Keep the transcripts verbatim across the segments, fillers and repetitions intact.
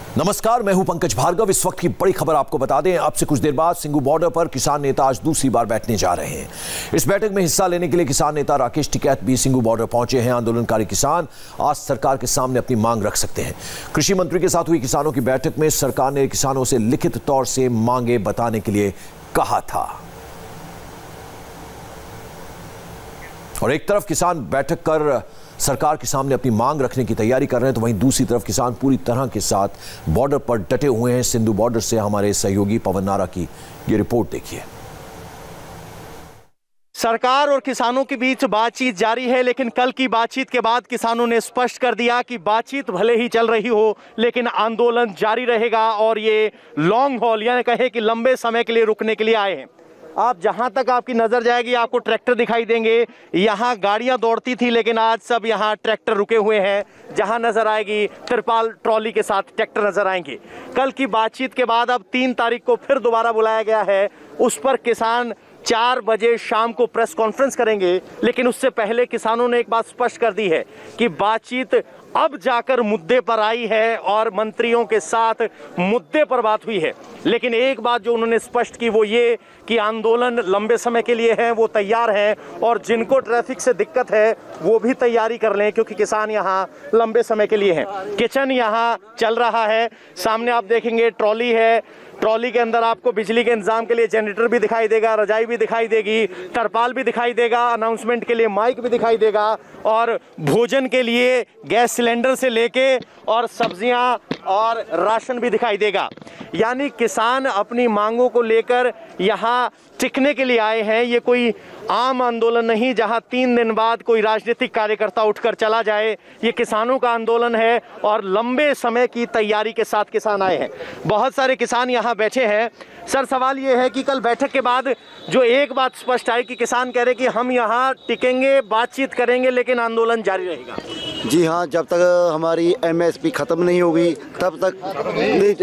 नमस्कार, मैं हूं पंकज भार्गव। इस वक्त की बड़ी खबर आपको बता दें, अब से कुछ देर बाद सिंघू बॉर्डर पर किसान नेता आज दूसरी बार बैठने जा रहे हैं। इस बैठक में हिस्सा लेने के लिए किसान नेता राकेश टिकैत भी सिंघू बॉर्डर पहुंचे हैं। आंदोलनकारी किसान आज सरकार के सामने अपनी मांग रख सकते हैं। कृषि मंत्री के साथ हुई किसानों की बैठक में सरकार ने किसानों से लिखित तौर से मांगे बताने के लिए कहा था। और एक तरफ किसान बैठक कर सरकार के सामने अपनी मांग रखने की तैयारी कर रहे हैं, तो वहीं दूसरी तरफ किसान पूरी तरह के साथ बॉर्डर पर डटे हुए हैं। सिंधु बॉर्डर से हमारे सहयोगी पवन नारा की ये रिपोर्ट देखिए। सरकार और किसानों के बीच बातचीत जारी है, लेकिन कल की बातचीत के बाद किसानों ने स्पष्ट कर दिया कि बातचीत भले ही चल रही हो, लेकिन आंदोलन जारी रहेगा और ये लॉन्ग हॉल यानी कहे कि लंबे समय के लिए रुकने के लिए आए हैं। आप जहां तक आपकी नजर जाएगी आपको ट्रैक्टर दिखाई देंगे। यहाँ गाड़ियां दौड़ती थी, लेकिन आज सब यहाँ ट्रैक्टर रुके हुए हैं। जहां नजर आएगी तिरपाल ट्रॉली के साथ ट्रैक्टर नजर आएंगे। कल की बातचीत के बाद अब तीन तारीख को फिर दोबारा बुलाया गया है। उस पर किसान चार बजे शाम को प्रेस कॉन्फ्रेंस करेंगे, लेकिन उससे पहले किसानों ने एक बात स्पष्ट कर दी है कि बातचीत अब जाकर मुद्दे पर आई है और मंत्रियों के साथ मुद्दे पर बात हुई है। लेकिन एक बात जो उन्होंने स्पष्ट की वो ये कि आंदोलन लंबे समय के लिए है, वो तैयार हैं और जिनको ट्रैफिक से दिक्कत है वो भी तैयारी कर लें, क्योंकि किसान यहाँ लंबे समय के लिए हैं। किचन यहाँ चल रहा है, सामने आप देखेंगे ट्रॉली है। ट्रॉली के अंदर आपको बिजली के इंतजाम के लिए जनरेटर भी दिखाई देगा, रजाई भी दिखाई देगी, तरपाल भी दिखाई देगा, अनाउंसमेंट के लिए माइक भी दिखाई देगा और भोजन के लिए गैस सिलेंडर से लेके और सब्जियां और राशन भी दिखाई देगा। यानी किसान अपनी मांगों को लेकर यहाँ टिकने के लिए आए हैं। ये कोई आम आंदोलन नहीं जहां तीन दिन बाद कोई राजनीतिक कार्यकर्ता उठकर चला जाए। ये किसानों का आंदोलन है और लंबे समय की तैयारी के साथ किसान आए हैं। बहुत सारे किसान यहाँ बैठे हैं। सर, सवाल ये है कि कल बैठक के बाद जो एक बात स्पष्ट आई कि किसान कह रहे कि हम यहाँ टिकेंगे, बातचीत करेंगे, लेकिन आंदोलन जारी रहेगा। जी हाँ, जब तक हमारी एमएसपी खत्म नहीं होगी तब तक नहीं,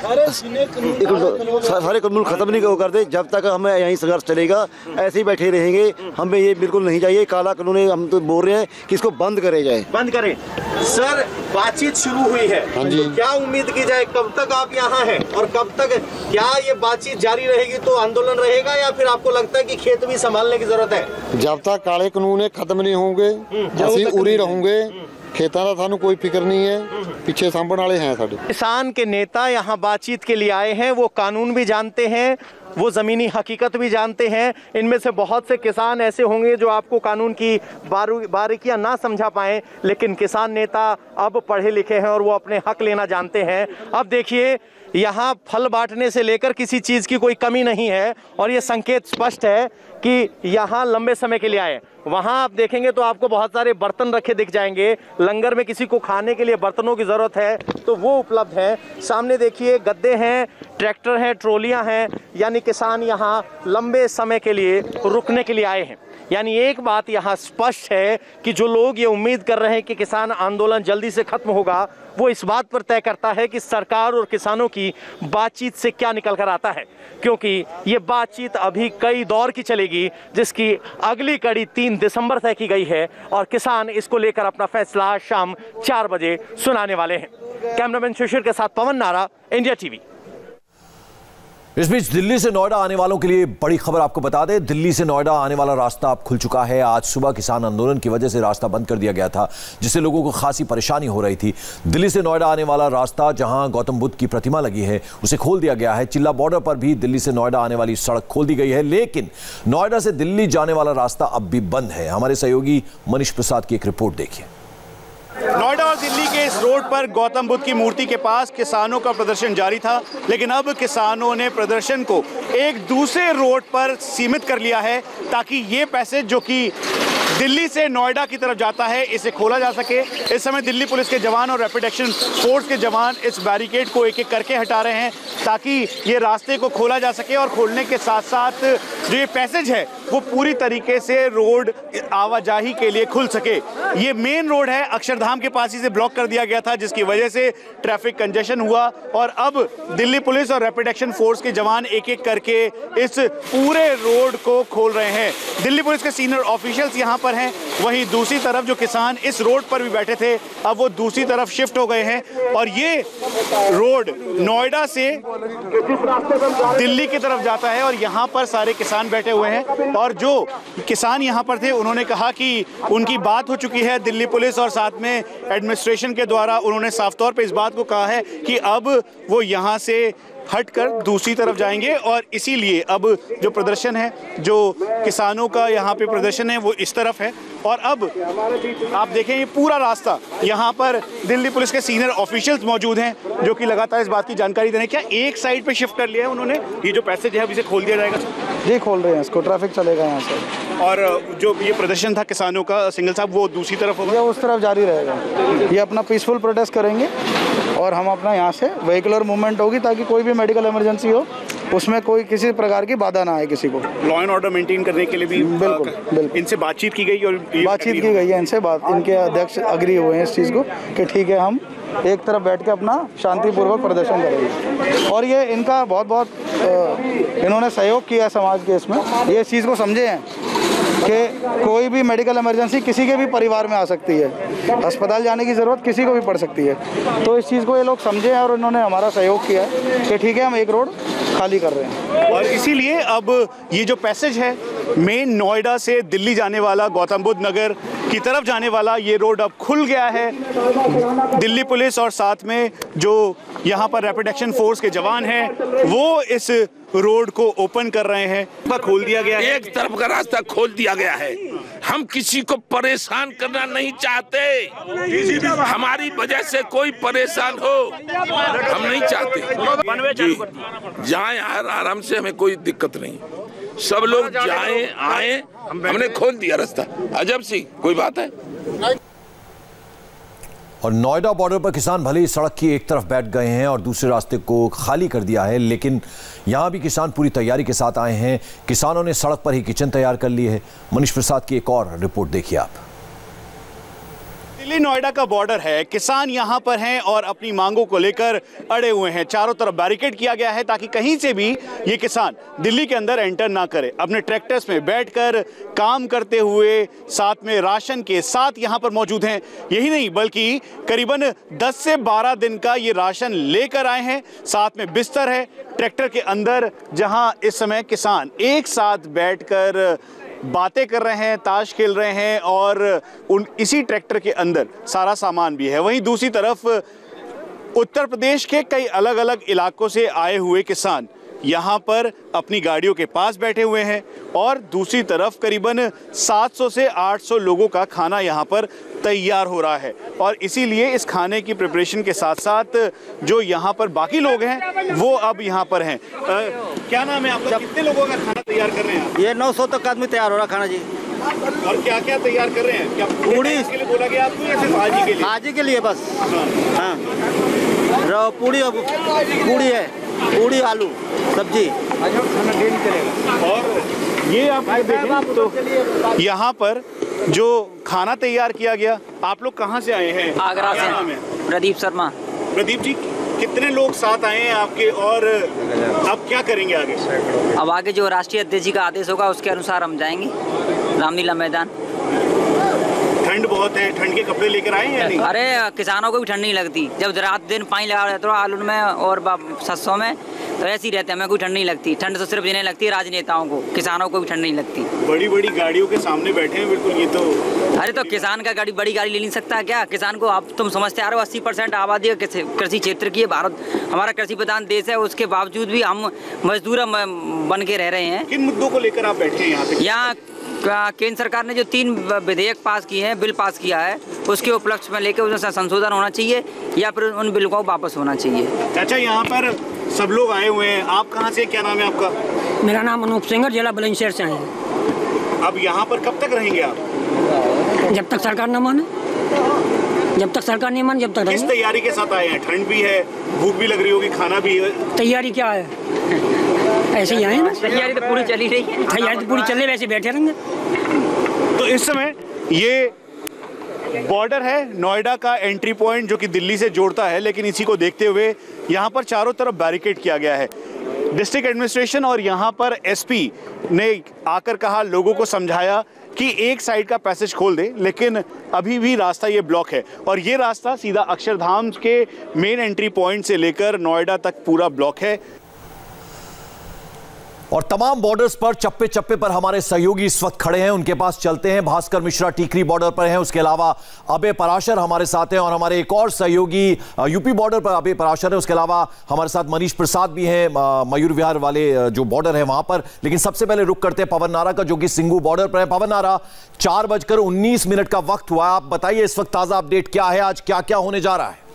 सारे कानून खत्म नहीं कर दे जब तक हमें यहीं संघर्ष चलेगा। ऐसे ही बैठे रहेंगे, हमें ये बिल्कुल नहीं चाहिए। काला कानून हम तो बोल रहे हैं कि इसको बंद करे जाए। बंद करें। सर, बातचीत शुरू हुई है। हाँ जी। तो क्या उम्मीद की जाए, कब तक आप यहाँ हैं और कब तक क्या ये बातचीत जारी रहेगी? तो आंदोलन रहेगा या फिर आपको लगता है कि खेत भी संभालने की जरूरत है? जब तक काले कानून खत्म नहीं होंगे ਅਸੀਂ ਉਰੀ ਰਹੂੰਗੇ। खेतां ਦਾ ਸਾਨੂੰ कोई फिक्र नहीं है, पीछे सांभण वाले हैं साडे। किसान के नेता यहाँ बातचीत के लिए आए हैं। वो कानून भी जानते हैं, वो ज़मीनी हकीकत भी जानते हैं। इनमें से बहुत से किसान ऐसे होंगे जो आपको कानून की बारीकियां ना समझा पाएं, लेकिन किसान नेता अब पढ़े लिखे हैं और वो अपने हक लेना जानते हैं। अब देखिए, यहाँ फल बांटने से लेकर किसी चीज़ की कोई कमी नहीं है और ये संकेत स्पष्ट है कि यहाँ लंबे समय के लिए आए। वहाँ आप देखेंगे तो आपको बहुत सारे बर्तन रखे दिख जाएंगे। लंगर में किसी को खाने के लिए बर्तनों की ज़रूरत है तो वो उपलब्ध है। सामने देखिए गद्दे हैं, ट्रैक्टर हैं, ट्रॉलियाँ हैं। यानी किसान यहाँ लंबे समय के लिए रुकने के लिए आए हैं। यानी एक बात यहाँ स्पष्ट है कि जो लोग ये उम्मीद कर रहे हैं कि किसान आंदोलन जल्दी से खत्म होगा, वो इस बात पर तय करता है कि सरकार और किसानों की बातचीत से क्या निकल कर आता है, क्योंकि ये बातचीत अभी कई दौर की चलेगी, जिसकी अगली कड़ी तीन दिसंबर तय की गई है और किसान इसको लेकर अपना फैसला शाम चार बजे सुनाने वाले हैं। कैमरामैन शिशिर के साथ पवन नारा, इंडिया टीवी। इस बीच दिल्ली से नोएडा आने वालों के लिए बड़ी खबर आपको बता दें, दिल्ली से नोएडा आने वाला रास्ता अब खुल चुका है। आज सुबह किसान आंदोलन की वजह से रास्ता बंद कर दिया गया था, जिससे लोगों को खासी परेशानी हो रही थी। दिल्ली से नोएडा आने वाला रास्ता, जहां गौतम बुद्ध की प्रतिमा लगी है, उसे खोल दिया गया है। चिल्ला बॉर्डर पर भी दिल्ली से नोएडा आने वाली सड़क खोल दी गई है, लेकिन नोएडा से दिल्ली जाने वाला रास्ता अब भी बंद है। हमारे सहयोगी मनीष प्रसाद की एक रिपोर्ट देखिए। नोएडा और दिल्ली के इस रोड पर गौतम बुद्ध की मूर्ति के पास किसानों का प्रदर्शन जारी था, लेकिन अब किसानों ने प्रदर्शन को एक दूसरे रोड पर सीमित कर लिया है ताकि ये पैसेज जो कि दिल्ली से नोएडा की तरफ जाता है, इसे खोला जा सके। इस समय दिल्ली पुलिस के जवान और रैपिड एक्शन फोर्स के जवान इस बैरिकेड को एक एक करके हटा रहे हैं ताकि ये रास्ते को खोला जा सके और खोलने के साथ साथ जो ये पैसेज है वो पूरी तरीके से रोड आवाजाही के लिए खुल सके। ये मेन रोड है, अक्षरधाम के पास ही से ब्लॉक कर दिया गया था, जिसकी वजह से ट्रैफिक कंजेशन हुआ और अब दिल्ली पुलिस और रैपिड एक्शन फोर्स के जवान एक एक करके इस पूरे रोड को खोल रहे हैं। दिल्ली पुलिस के सीनियर ऑफिशियल्स यहाँ पर हैं, वहीं दूसरी तरफ जो किसान इस रोड पर भी बैठे थे अब वो दूसरी तरफ शिफ्ट हो गए हैं और ये रोड नोएडा से दिल्ली की तरफ जाता है और यहाँ पर सारे किसान बैठे हुए हैं और जो किसान यहाँ पर थे उन्होंने कहा कि उनकी बात हो चुकी है दिल्ली पुलिस और साथ में एडमिनिस्ट्रेशन के द्वारा। उन्होंने साफ तौर पे इस बात को कहा है कि अब वो यहाँ से हटकर दूसरी तरफ जाएंगे और इसीलिए अब जो प्रदर्शन है, जो किसानों का यहाँ पे प्रदर्शन है वो इस तरफ है और अब आप देखें ये पूरा रास्ता यहाँ पर दिल्ली पुलिस के सीनियर ऑफिशियल्स मौजूद हैं जो कि लगातार इस बात की जानकारी दे रहे हैं। क्या एक साइड पे शिफ्ट कर लिया है उन्होंने? ये जो पैसेज है अब इसे खोल दिया जाएगा? जी खोल रहे हैं इसको, ट्रैफिक चलेगा यहाँ से। और जो ये प्रदर्शन था किसानों का सिंगल साहब वो दूसरी तरफ होगा? ये उस तरफ जारी रहेगा। ये अपना पीसफुल प्रोटेस्ट करेंगे और हम अपना यहाँ से व्हीकुलर मूवमेंट होगी ताकि कोई भी मेडिकल इमरजेंसी हो उसमें कोई किसी प्रकार की बाधा ना आए किसी को। लॉ एंड ऑर्डर मेंटेन करने के लिए भी बिल्कुल बिल्कुल इनसे बातचीत की गई और बातचीत की गई है इनसे। बात इनके अध्यक्ष अग्री हुए हैं इस चीज़ को कि ठीक है हम एक तरफ बैठ के अपना शांतिपूर्वक प्रदर्शन करेंगे और ये इनका बहुत बहुत इन्होंने सहयोग किया समाज के इसमें। ये इस चीज़ को समझे हैं कि कोई भी मेडिकल इमरजेंसी किसी के भी परिवार में आ सकती है, अस्पताल जाने की ज़रूरत किसी को भी पड़ सकती है। तो इस चीज़ को ये लोग समझे हैं और इन्होंने हमारा सहयोग किया है कि ठीक है हम एक रोड खाली कर रहे हैं। और इसीलिए अब ये जो पैसेज है मेन नोएडा से दिल्ली जाने वाला, गौतम बुद्ध नगर की तरफ जाने वाला, ये रोड अब खुल गया है। दिल्ली पुलिस और साथ में जो यहाँ पर रैपिड एक्शन फोर्स के जवान हैं वो इस रोड को ओपन कर रहे हैं। खोल दिया गया है, एक तरफ का रास्ता खोल दिया गया है। हम किसी को परेशान करना नहीं चाहते, हमारी वजह से कोई परेशान हो हम नहीं चाहते जी। जाएं आराम से, हमें कोई दिक्कत नहीं, सब लोग जाएं आए, हमने खोल दिया रास्ता। अजब सी कोई बात है। और नोएडा बॉर्डर पर किसान भले ही सड़क की एक तरफ बैठ गए हैं और दूसरे रास्ते को खाली कर दिया है, लेकिन यहां भी किसान पूरी तैयारी के साथ आए हैं। किसानों ने सड़क पर ही किचन तैयार कर ली है। मनीष प्रसाद की एक और रिपोर्ट देखिए आप। दिल्ली नोएडा का बॉर्डर है, किसान यहाँ पर हैं और अपनी मांगों को लेकर अड़े हुए हैं। चारों तरफ बैरिकेड किया गया है ताकि कहीं से भी ये किसान दिल्ली के अंदर एंटर ना करे। अपने ट्रैक्टर्स में बैठकर काम करते हुए साथ में राशन के साथ यहाँ पर मौजूद हैं। यही नहीं बल्कि करीबन दस से बारह दिन का ये राशन लेकर आए हैं। साथ में बिस्तर है ट्रैक्टर के अंदर, जहाँ इस समय किसान एक साथ बैठकर बातें कर रहे हैं, ताश खेल रहे हैं और उन इसी ट्रैक्टर के अंदर सारा सामान भी है। वहीं दूसरी तरफ उत्तर प्रदेश के कई अलग अलग इलाकों से आए हुए किसान यहाँ पर अपनी गाड़ियों के पास बैठे हुए हैं और दूसरी तरफ करीबन सात सौ से आठ सौ लोगों का खाना यहाँ पर तैयार हो रहा है। और इसीलिए इस खाने की प्रिपरेशन के साथ साथ जो यहाँ पर बाकी लोग हैं वो अब यहाँ पर हैं। आ, क्या नाम है आपका? कितने लोगों का खाना तैयार कर रहे हैं? ये नौ सौ तक आदमी तैयार हो रहा खाना जी। और क्या क्या तैयार कर रहे हैं? क्या पूड़ी के लिए बोला गया आपको या सिर्फ आज ही के लिए? आज ही के लिए बस। हाँ, हाँ। पूड़ी पूड़ी है, पूड़ी आलू सब्जी खाना डेली चलेगा। और ये आप देखें तो यहाँ पर जो खाना तैयार किया गया। आप लोग कहाँ से आए हैं? आगरा से। नाम है? प्रदीप शर्मा। प्रदीप जी, कितने लोग साथ आए हैं आपके और अब क्या करेंगे आगे? अब आगे जो राष्ट्रीय अध्यक्ष जी का आदेश होगा उसके अनुसार हम जाएंगे रामलीला मैदान। ठंड बहुत है, ठंड के कपड़े लेकर आए हैं या नहीं? अरे किसानों को भी ठंड नहीं लगती, जब रात दिन पानी लगा रहता है आलू में और सरसों में तो ऐसे ही रहते हैं, हमें कोई ठंड नहीं लगती। ठंड तो सिर्फ जिन्हें लगती है राजनेताओं को, किसानों को भी ठंड नहीं लगती। बड़ी बड़ी गाड़ियों के सामने बैठे हैं बिल्कुल। ये तो अरे तो किसान का गाड़ी बड़ी गाड़ी ले नहीं सकता क्या? किसान को आप तुम समझते आ रहे हो अस्सी परसेंट आबादी कृषि क्षेत्र की है भारत, हमारा कृषि प्रधान देश है, उसके बावजूद भी हम मजदूर बन के रह रहे हैं। किन मुद्दों को लेकर आप बैठे हैं यहाँ पे? यहाँ केंद्र सरकार ने जो तीन विधेयक पास किए हैं, बिल पास किया है, उसके उपलक्ष्य में लेकर उसमें संशोधन होना चाहिए या फिर उन बिल को वापस होना चाहिए। चाचा, यहाँ पर सब लोग आए हुए हैं, आप कहाँ से? क्या नाम है आपका? मेरा नाम अनूप सिंह, जिला बुलंदशहर से है। अब यहाँ पर कब तक रहेंगे आप? जब तक सरकार न माने, जब तक सरकार नहीं माने जब तक। किस तैयारी के साथ आए हैं? ठंड भी है, भूख भी लग रही होगी, खाना भी है। तैयारी क्या है? ऐसे ही आए ना, तैयारी तो पूरी चली रही है। तैयारी तो पूरी चल रही, वैसे बैठे रहेंगे। तो इस समय ये बॉर्डर है नोएडा का एंट्री पॉइंट जो कि दिल्ली से जोड़ता है, लेकिन इसी को देखते हुए यहाँ पर चारों तरफ बैरिकेड किया गया है। डिस्ट्रिक्ट एडमिनिस्ट्रेशन और यहाँ पर एसपी ने आकर कहा, लोगों को समझाया कि एक साइड का पैसेज खोल दे, लेकिन अभी भी रास्ता ये ब्लॉक है और ये रास्ता सीधा अक्षरधाम के मेन एंट्री पॉइंट से लेकर नोएडा तक पूरा ब्लॉक है। और तमाम बॉर्डर्स पर चप्पे चप्पे पर हमारे सहयोगी इस वक्त खड़े हैं, उनके पास चलते हैं। भास्कर मिश्रा टीकरी बॉर्डर पर हैं, उसके अलावा अभय पराशर हमारे साथ हैं और हमारे एक और सहयोगी यूपी बॉर्डर पर अभय पराशर है। उसके अलावा हमारे साथ मनीष प्रसाद भी हैं, मयूर विहार वाले जो बॉर्डर है वहां पर। लेकिन सबसे पहले रुक करते हैं पवन नारा का, जो कि सिंगू बॉर्डर पर है। पवन नारा, चार बजकर उन्नीस मिनट का वक्त हुआ, आप बताइए इस वक्त ताजा अपडेट क्या है, आज क्या क्या होने जा रहा है?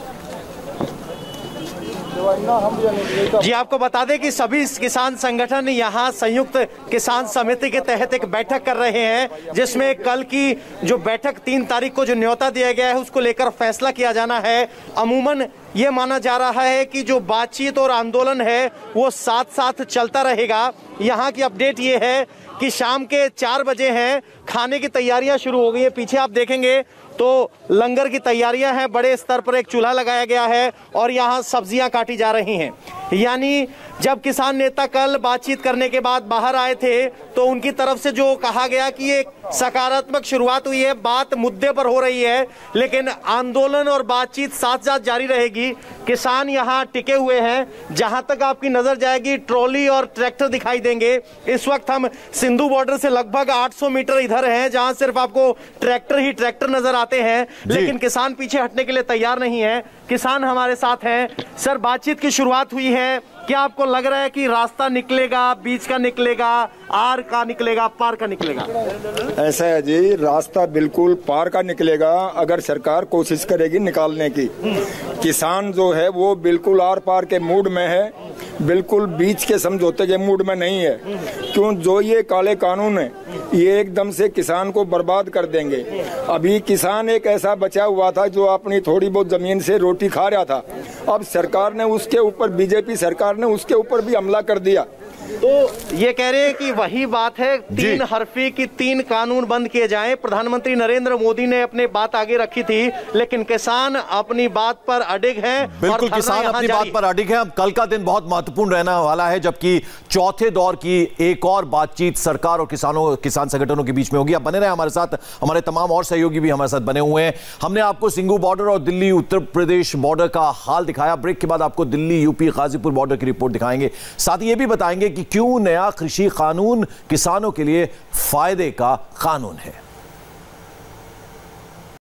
जी आपको बता दें कि सभी किसान संगठन यहाँ संयुक्त किसान समिति के तहत एक बैठक कर रहे हैं, जिसमें कल की जो बैठक तीन तारीख को जो न्योता दिया गया है उसको लेकर फैसला किया जाना है। अमूमन ये माना जा रहा है कि जो बातचीत और आंदोलन है वो साथ साथ चलता रहेगा। यहाँ की अपडेट ये है कि शाम के चार बजे हैं, खाने की तैयारियां शुरू हो गई है। पीछे आप देखेंगे तो लंगर की तैयारियां हैं, बड़े स्तर पर एक चूल्हा लगाया गया है और यहाँ सब्जियां काटी जा रही हैं। यानी जब किसान नेता कल बातचीत करने के बाद बाहर आए थे तो उनकी तरफ से जो कहा गया कि ये सकारात्मक शुरुआत हुई है, बात मुद्दे पर हो रही है, लेकिन आंदोलन और बातचीत साथ साथ जारी रहेगी। किसान यहाँ टिके हुए हैं, जहां तक आपकी नजर जाएगी ट्रॉली और ट्रैक्टर दिखाई देंगे। इस वक्त हम सिंधु बॉर्डर से लगभग आठ सौ मीटर इधर हैं, जहां सिर्फ आपको ट्रैक्टर ही ट्रैक्टर नजर आते हैं, लेकिन किसान पीछे हटने के लिए तैयार नहीं है। किसान हमारे साथ हैं। सर, बातचीत की शुरुआत हुई है, क्या आपको लग रहा है कि रास्ता निकलेगा, बीच का निकलेगा, आर का निकलेगा, पार का निकलेगा? ऐसा है जी, रास्ता बिल्कुल पार का निकलेगा अगर सरकार कोशिश करेगी निकालने की। किसान जो है वो बिल्कुल आर पार के मूड में है, बिल्कुल बीच के समझौते के मूड में नहीं है। क्यों? जो ये काले कानून है ये एकदम से किसान को बर्बाद कर देंगे। अभी किसान एक ऐसा बचा हुआ था जो अपनी थोड़ी बहुत जमीन से रोटी खा रहा था, अब सरकार ने उसके ऊपर, बीजेपी सरकार ने उसके ऊपर भी हमला कर दिया। तो ये कह रहे हैं कि वही बात है, तीन हरफी की तीन कानून बंद किए जाएं। प्रधानमंत्री नरेंद्र मोदी ने अपने बात आगे रखी थी, लेकिन किसान अपनी बात पर अडिग हैं। बिल्कुल, किसान अपनी बात पर अडिग हैं। अब कल का दिन बहुत महत्वपूर्ण रहने वाला है, जबकि चौथे दौर की एक और बातचीत सरकार और किसानों किसान संगठनों के बीच में होगी। अब बने रहे हमारे साथ, हमारे तमाम और सहयोगी भी हमारे साथ बने हुए हैं। हमने आपको सिंगू बॉर्डर और दिल्ली उत्तर प्रदेश बॉर्डर का हाल दिखाया। ब्रेक के बाद आपको दिल्ली यूपी गाजीपुर बॉर्डर की रिपोर्ट दिखाएंगे। साथ ही ये भी बताएंगे कि क्यों नया कृषि कानून किसानों के लिए फायदे का कानून है।